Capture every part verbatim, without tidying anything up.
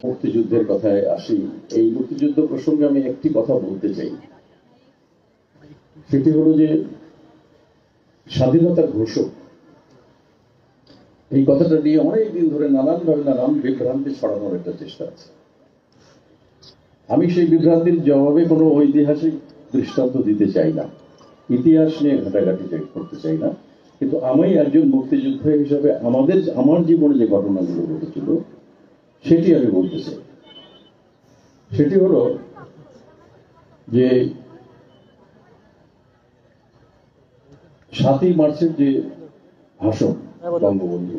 মুক্তিযুদ্ধের কথায় আসি। এই মুক্তিযুদ্ধ প্রসঙ্গে আমি একটি কথা বলতে চাই, সেটি হলো যে স্বাধীনতার ঘোষক এই কথাটা নিয়ে অনেকদিন ধরে নানানভাবে নানান বিভ্রান্তি ছড়ানোর একটা চেষ্টা আছে। আমি সেই বিভ্রান্তির জবাবে কোনো ঐতিহাসিক দৃষ্টান্ত দিতে চাই না, ইতিহাস নিয়ে ঘাটাঘাটি করতে চাই না, কিন্তু আমি একজন মুক্তিযোদ্ধা হিসাবে আমাদের আমার জীবনে যে ঘটনাগুলো ঘটেছিল সেটি আমি বলতে চাই। সেটি হলো যে সাতই মার্চের যে ভাষণ বঙ্গবন্ধু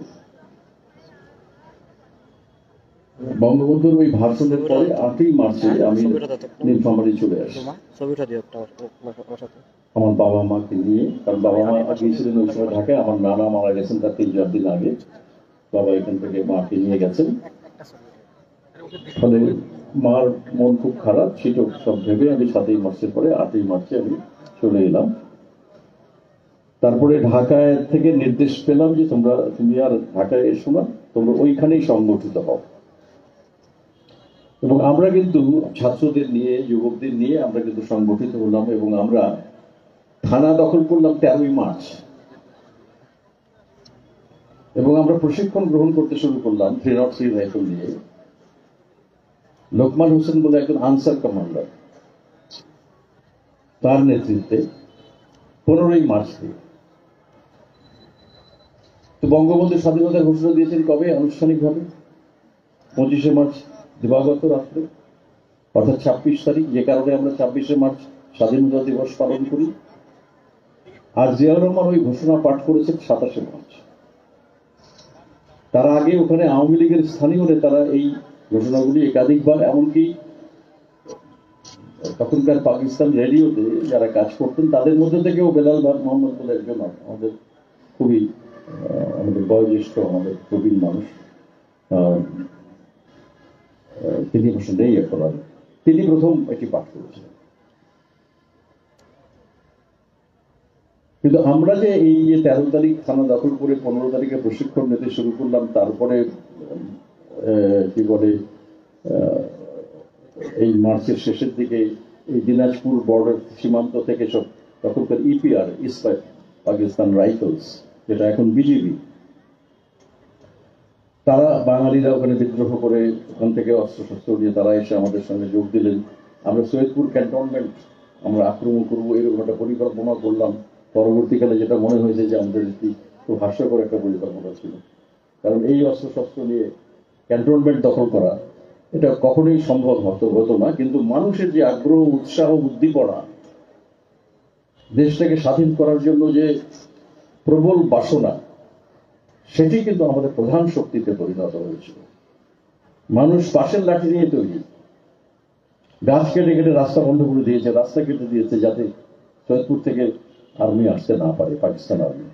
বঙ্গবন্ধুর ওই ভাষণের পরে আটই মার্চে আমি নীলফামারী চলে আসি আমার বাবা মাকে নিয়ে। কারণ বাবা মা গিয়েছিলেন ওই সময় ঢাকায়, আমার নানা মারা গেছেন তার তিন চার দিন আগে। বাবা এখান থেকে মাকে নিয়ে গেছেন, ফলে মার মন খুব খারাপ, সেটা সব ভেবে আমি সাতই মার্চের পরে আটই মার্চে আমি চলে এলাম। তারপরে ঢাকায় থেকে নির্দেশ পেলাম যে তোমরা তুমি আর ঢাকায় এসো না, তোমরা ওইখানেই সংগঠিত হও। এবং আমরা কিন্তু ছাত্রদের নিয়ে যুবকদের নিয়ে আমরা কিন্তু সংগঠিত হলাম এবং আমরা থানা দখল করলাম তেরোই মার্চ এবং আমরা প্রশিক্ষণ গ্রহণ করতে শুরু করলাম থ্রি নট থ্রি রাইফেল নিয়ে। লোকমান হোসেন বলে একজন আনসার কমান্ডার, তার নেতৃত্বে পনেরোই মার্চ থেকে। তো বঙ্গবন্ধু স্বাধীনতার ঘোষণা দিয়েছেন কবে আনুষ্ঠানিকভাবে? পঁচিশে মার্চ দিবাগত রাত্রে, অর্থাৎ ছাব্বিশ তারিখ, যে কারণে আমরা ছাব্বিশে মার্চ স্বাধীনতা দিবস পালন করি। আর জিয়াউর রহমান ওই ঘোষণা পাঠ করেছেন সাতাশে মার্চ। তার আগে ওখানে আওয়ামী লীগের স্থানীয় নেতারা এই ঘোষণাগুলি একাধিকবার, এমনকি তখনকার পাকিস্তান রেডিওতে যারা কাজ করতেন তাদের মধ্যে থেকেও বেলাল মোহাম্মদ বলে একজন আমাদের খুবই আমাদের বয়োজ্যেষ্ঠ আমাদের প্রবীণ মানুষ, তিনি অবশ্য নেই এখন, আর তিনি প্রথম এটি পাঠ করেছিলেন। কিন্তু আমরা যে এই যে তেরো তারিখ থানা দখল করে পনেরো তারিখে প্রশিক্ষণ নিতে শুরু করলাম, তারপরে কি বলে এই মার্চের শেষের দিকে এই দিনাজপুর বর্ডার সীমান্ত থেকে সব তখনকার ইপিআর ইস্ট পাকিস্তান রাইফেলস, যেটা এখন বিজিবি, তারা বাঙালিরা ওখানে বিদ্রোহ করে ওখান থেকে অস্ত্র শস্ত্র নিয়ে তারা এসে আমাদের সঙ্গে যোগ দিলেন। আমরা সৈয়দপুর ক্যান্টনমেন্ট আমরা আক্রমণ করবো এরকম একটা পরিকল্পনা করলাম। পরবর্তীকালে যেটা মনে হয়েছে যে আমাদের একটি খুব হাস্যকর একটা পরিকল্পনা ছিল, কারণ এই অস্ত্র শস্ত্র নিয়ে ক্যান্টনমেন্ট দখল করা এটা কখনোই সম্ভব হতো হতো না। কিন্তু মানুষের যে আগ্রহ, উৎসাহ, উদ্দীপনা, দেশটাকে স্বাধীন করার জন্য যে প্রবল বাসনা, সেটি কিন্তু আমাদের প্রধান শক্তিতে পরিণত হয়েছিল। মানুষ পাশের লাঠি নিয়ে তৈরি, গাছ কেটে কেটে রাস্তা বন্ধ করে দিয়েছে, রাস্তা কেটে দিয়েছে যাতে সৈয়দপুর থেকে আর্মি আসতে না পারে, পাকিস্তান আর্মি।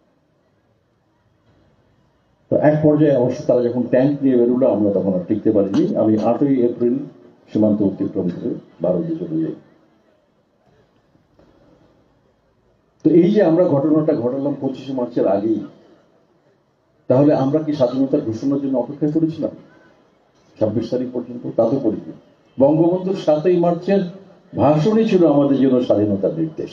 তো এক পর্যায়ে অবশ্য তারা যখন ট্যাঙ্ক নিয়ে বেরোলো আমরা তখন আর টিকতে পারিনি। আমি আটই এপ্রিল সীমান্ত অতিক্রম করে ভারতে চলে যাই। তো এই যে আমরা ঘটনাটা ঘটালাম পঁচিশে মার্চের আগেই, তাহলে আমরা কি স্বাধীনতার ঘোষণার জন্য অপেক্ষা করেছিলাম ছাব্বিশ তারিখ পর্যন্ত? তা তো করিনি। বঙ্গবন্ধুর সাতই মার্চের ভাষণই ছিল আমাদের জন্য স্বাধীনতার নির্দেশ।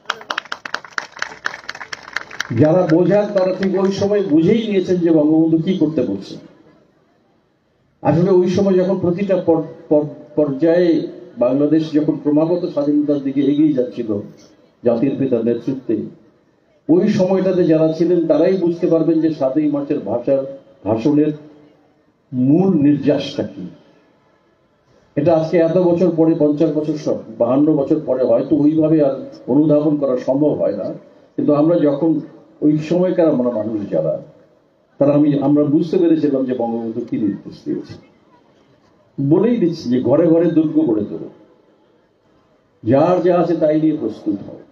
যারা বোঝান তারা ঠিক ওই সময় বুঝেই নিয়েছেন যে বঙ্গবন্ধু কি করতে বলছেন। আসলে ওই সময় যখন প্রতিটা পর্যায়ে বাংলাদেশ যখন ক্রমাগত স্বাধীনতার দিকে এগিয়ে যাচ্ছিল জাতির পিতার নেতৃত্বে, ওই সময়টাতে যারা ছিলেন তারাই বুঝতে পারবেন যে সাতই মার্চের ভাষার ভাষণের মূল নির্যাসটা কি। এটা আজকে এত বছর পরে, পঞ্চাশ বছর বাহান্ন বছর পরে হয়তো ওইভাবে আর অনুধাবন করা সম্ভব হয় না, কিন্তু আমরা যখন ওই সময়কার আমরা মানুষ যারা, তারা আমি আমরা বুঝতে পেরেছিলাম যে বঙ্গবন্ধু কি নির্দেশ দিয়েছে। বলেই দিচ্ছি যে ঘরে ঘরে দুর্গ গড়ে তোলো, যার যা আছে তাই নিয়ে প্রস্তুত হয়।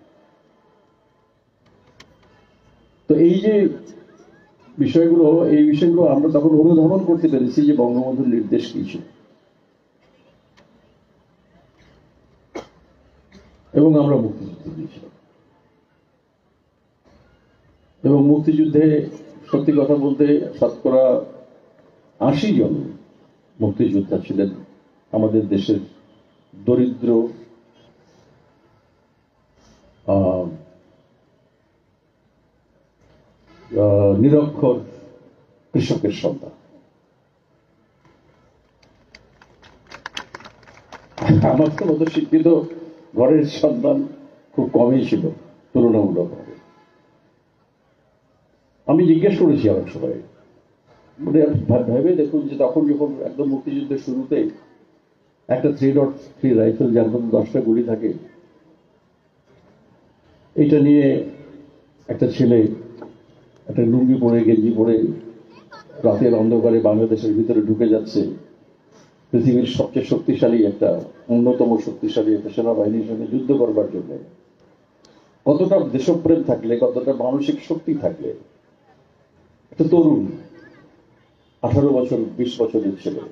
তো এই যে বিষয়গুলো, এই বিষয়গুলো আমরা তখন অনুধাবন করতে পেরেছি যে বঙ্গবন্ধুর নির্দেশ কি ছিল, এবং আমরা মুক্তিযুদ্ধে দিয়েছিলাম। এবং মুক্তিযুদ্ধে সত্যি কথা বলতে শতকরা আশি জন মুক্তিযোদ্ধা ছিলেন, আমাদের দেশের দরিদ্র নিরক্ষর কৃষকের সন্তান। আমার তো মতো শিক্ষিত ঘরের সন্তান খুব কমই ছিল তুলনামূলকভাবে। আমি জিজ্ঞেস করেছি অনেক সময়, মানে ভেবে দেখুন যে তখন যখন একদম মুক্তিযুদ্ধের শুরুতে একটা থ্রি ডট থ্রি রাইফেল, যার মধ্যে দশটা গুলি থাকে, এটা নিয়ে একটা ছেলে একটা লুঙ্গি পরে গেঞ্জি পরে রাতের অন্ধকারে বাংলাদেশের ভিতরে ঢুকে যাচ্ছে, পৃথিবীর সবচেয়ে শক্তিশালী একটা অন্যতম শক্তিশালী একটা সেনাবাহিনীর সঙ্গে যুদ্ধ করবার জন্য কতটা দেশপ্রেম থাকলে, কতটা মানসিক শক্তি থাকলে একটা তরুণ আঠারো বছর বিশ বছরের ছেলে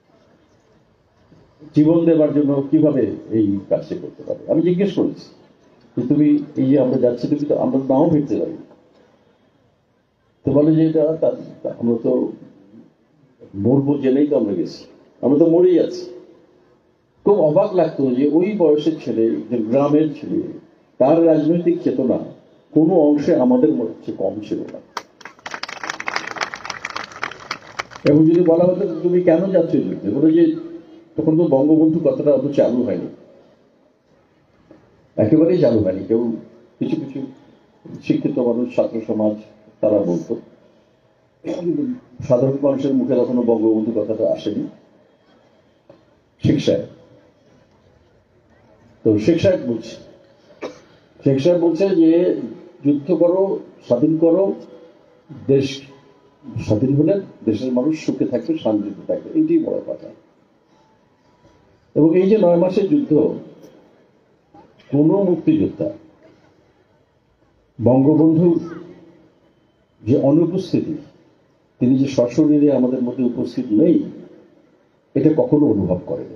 জীবন দেবার জন্য কিভাবে এই কাজটি করতে পারে। আমি জিজ্ঞেস করেছি যে তুমি এই যে আমরা যাচ্ছি, তুমি তো আমরা নাও ফিরতে পারি। তো বলে যে এটা আমরা তো মরবো জেনেই তো আমরা গেছি, আমরা তো মরেই যাচ্ছি। খুব অবাক লাগতো যে ওই বয়সের ছেলে, যে গ্রামের ছেলে, তার রাজনৈতিক চেতনা কোনো অংশে আমাদের মনে হচ্ছে কম ছিল না। এবং যদি বলা হতো তুমি কেন যাচ্ছ যুদ্ধে, বলে যে তখন তো বঙ্গবন্ধু কথাটা অত চালু হয়নি, একেবারেই চালু হয়নি। কেউ কিছু কিছু শিক্ষিত মানুষ, ছাত্র সমাজ, তারা বলতো, সাধারণ মানুষের মুখে তখনও বঙ্গবন্ধু কথাটা আসেনি। শেখ সাহেব তো শেখ সাহেব বলছে শেখ সাহেব বলছে যে যুদ্ধ করো, স্বাধীন করো, দেশ স্বাধীন হলে দেশের মানুষ সুখে থাকবে, শান্তিতে থাকবে, এইটাই বড় কথা। এবং এই যে নয় মাসের যুদ্ধ, কোন মুক্তিযোদ্ধা বঙ্গবন্ধুর যে অনুপস্থিতি, তিনি যে সশরীরে আমাদের মধ্যে উপস্থিত নেই, এটা কখনো অনুভব করেনি।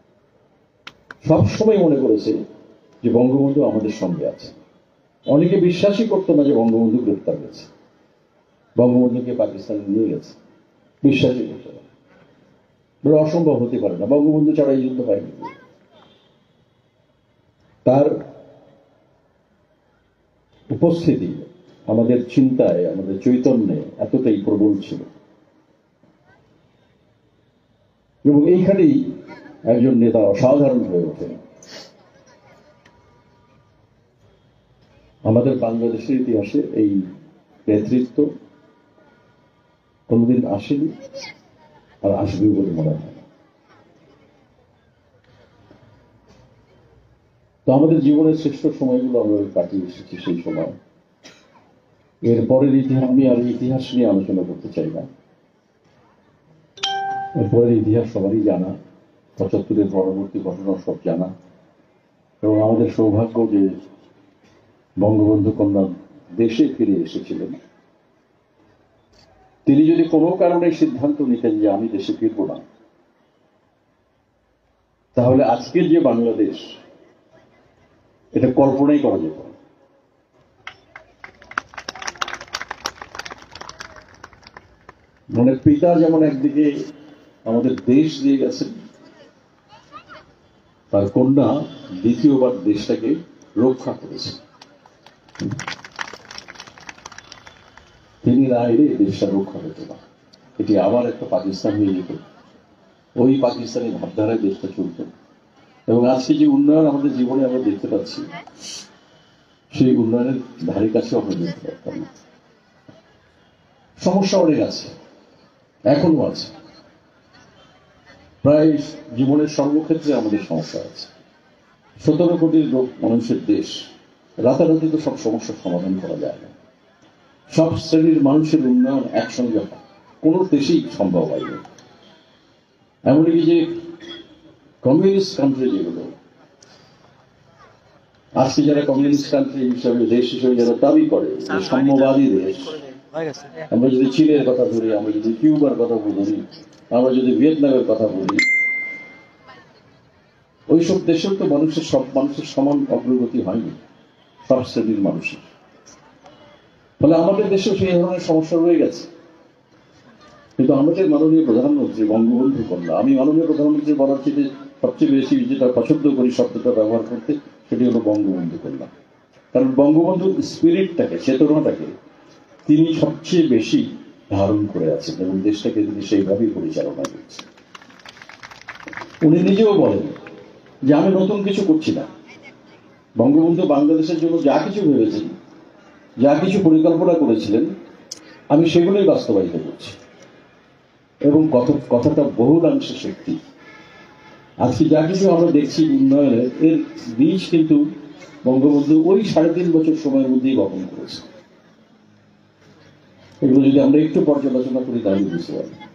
সবসময় মনে করেছে যে বঙ্গবন্ধু আমাদের সঙ্গে আছে। অনেকে বিশ্বাসই করতো না যে বঙ্গবন্ধু গ্রেপ্তার হয়েছে, বঙ্গবন্ধুকে পাকিস্তানে নিয়ে গেছে, বিশ্বাসই করতো না, বলে অসম্ভব হতে পারে না, বঙ্গবন্ধু ছাড়া এই যুদ্ধ হয়নি। তার উপস্থিতি আমাদের চিন্তায়, আমাদের চৈতন্যে এতটাই প্রবল ছিল। এবং এইখানেই একজন নেতা অসাধারণ হয়ে ওঠেন। আমাদের বাংলাদেশের ইতিহাসে এই নেতৃত্ব কোনদিন আসেনি, আর আসবে বলে মনে হয়। তো আমাদের জীবনের শ্রেষ্ঠ সময়গুলো আমরা কাটিয়ে এসেছি সেই সময়। এরপরের ইতিহাস আমি আর ইতিহাস নিয়ে আলোচনা করতে চাই না। এরপরের ইতিহাস সবারই জানা, পঁচাত্তরের পরবর্তী ঘটনা সব জানা। এবং আমাদের সৌভাগ্য যে বঙ্গবন্ধু কন্যা দেশে ফিরে এসেছিলেন। তিনি যদি কোনো কারণে সিদ্ধান্ত নিতেন যে আমি দেশে ফিরব না, তাহলে আজকের যে বাংলাদেশ, এটা কল্পনাই করা যেত না। মানে পিতা যেমন একদিকে আমাদের দেশ দিয়ে গেছেন, তার কন্যা দ্বিতীয়বার দেশটাকে রক্ষা করেছে। তিনি না এলে দেশটা রক্ষা হতো না, এটি আবার একটা পাকিস্তান হয়ে যেত, ওই পাকিস্তানি ভাবধারায় দেশটা চলত। এবং আজকে যে উন্নয়ন আমাদের জীবনে আমরা দেখতে পাচ্ছি, সেই উন্নয়নের ধারে কাছে আমরা দেখতে পারতাম না। সমস্যা অনেক আছে, এখনো আছে, প্রায় জীবনের সর্বক্ষেত্রে আমাদের সমস্যা আছে। সতেরো কোটি লোক মানুষের দেশ, রাতারাতি তো সব সমস্যার সমাধান করা যায় না। সব শ্রেণীর মানুষের উন্নয়ন একসঙ্গে কোনো দেশেই সম্ভব হয়নি। এমনকি যে কমিউনিস্ট কান্ট্রি যেগুলো আজকে, যারা কমিউনিস্ট কান্ট্রি হিসাবে, দেশ হিসেবে যারা দাবি করে, সাম্যবাদী দেশ, আমরা যদি চীনের কথা বলি, আমরা যদি কিউবার কথা বলি, আমরা যদি ভিয়েতনামের কথা বলি, ওইসব দেশেও তো মানুষের সব মানুষের সমান অগ্রগতি হয়নি, সব শ্রেণীর মানুষের। ফলে আমাদের দেশেও সেই ধরনের সমস্যা রয়ে গেছে। কিন্তু আমাদের মাননীয় প্রধানমন্ত্রী বঙ্গবন্ধু কন্যা, আমি মাননীয় প্রধানমন্ত্রী বলার চেয়ে সবচেয়ে বেশি যেটা পছন্দ করি শব্দটা ব্যবহার করতে, সেটি হলো বঙ্গবন্ধু কন্যা। কারণ বঙ্গবন্ধুর স্পিরিটটাকে, চেতনাটাকে তিনি সবচেয়ে বেশি ধারণ করে আছেন এবং দেশটাকে তিনি সেইভাবেই পরিচালনা করছেন। উনি নিজেও বলেন যে আমি নতুন কিছু করছি না, বঙ্গবন্ধু বাংলাদেশের জন্য যা কিছু ভেবেছেন, যা কিছু পরিকল্পনা করেছিলেন, আমি সেগুলোই বাস্তবায়িত করছি। এবং কথা- কথাটা বহুলাংশে সত্যি। আজকে যা কিছু আমরা দেখছি উন্নয়নের, এর বীজ কিন্তু বঙ্গবন্ধু ওই সাড়ে তিন বছর সময়ের মধ্যেই বপন করেছে। এগুলো যদি আমরা একটু পর্যালোচনা করি তাহলে বুঝতে পারবো।